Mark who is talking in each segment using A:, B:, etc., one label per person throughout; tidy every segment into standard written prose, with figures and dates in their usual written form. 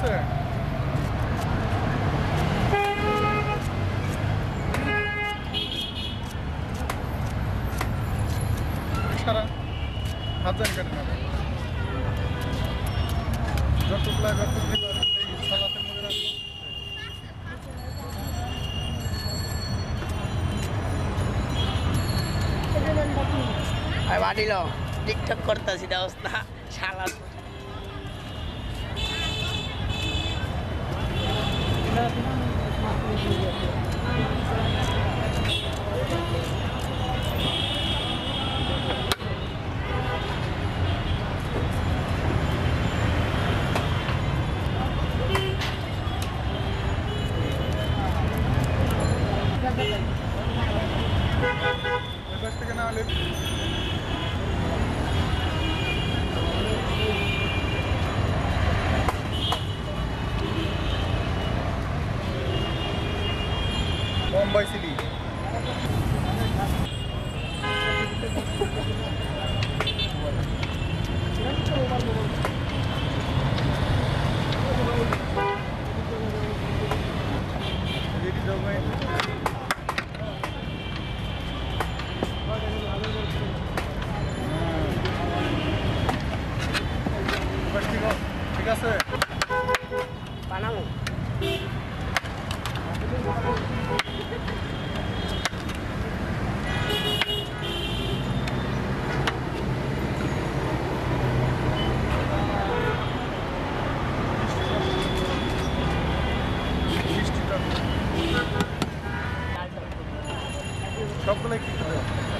A: আছে সারা হাত জানি কাটে না যতটুকু লাগে ততটুকু সালাতের মধ্যে রাখবো
B: আর বাড়িল টিকটক করতেছি অবস্থা সালাদ
A: থেকে না হলে Bombay City. ঠিক আছে
B: বানাবো
A: সবগুলো কি করে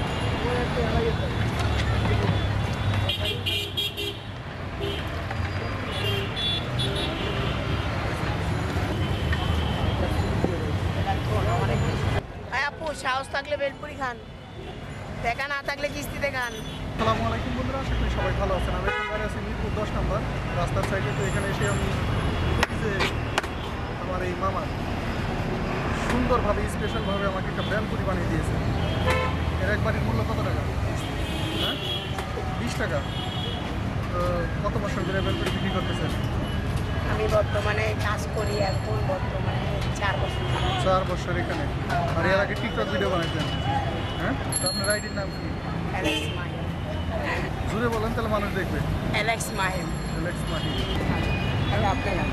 B: আপু সাহস থাকলে ভেলপুরি খান দেখা না থাকলে কিস্তিতে খান
A: আসসালামু আলাইকুম বন্ধুরা আশা করি সবাই ভালো আছেন আমি এখন দাঁড়িয়ে আছি মিরপুর 10 নম্বর রাস্তার সাইডে তো এখানে এসে আমি দেখি যে আমার এই মামা সুন্দরভাবে স্পেশালভাবে আমাকে একটা ভেলপুরি বানিয়ে দিয়েছে এর এক বাড়ির মূল্য কত টাকা হ্যাঁ 20 টাকা তো কত বছর ধরে ভেলপুরি বিক্রি করতেছেন
B: আমি বর্তমানে কাজ করি এখন বর্তমানে 4 বছর
A: 4 বছর এখানে আর এর আগে টিকটক ভিডিও বানাইতেন হ্যাঁ তো আপনার আইডির নাম কি
B: অ্যালেক্স মাহিম
A: জুড়ে বলেন তাহলে মানুষ দেখবে
B: অ্যালেক্স মাহিম
A: অ্যালেক্স মাহি
B: এটা আপনার নাম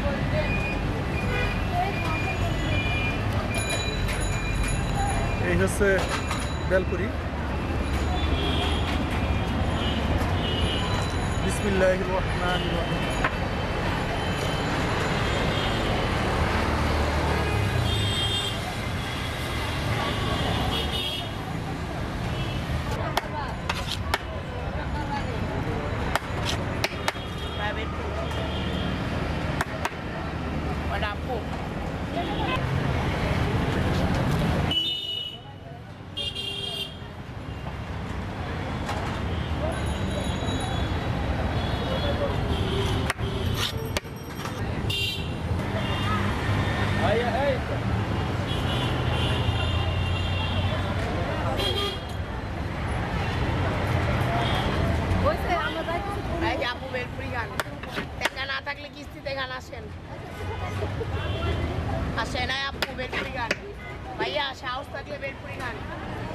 A: এই হচ্ছে ভেলপুরি বিসমিল্লাহির রহমানির রহিম
B: আপু আপু ভেলপুরি খান টাকা না থাকলে কিস্তিতে খান আসেন আসেন আপু ভেলপুরি খান ভাইয়া সাহস থাকলে ভেলপুরি খান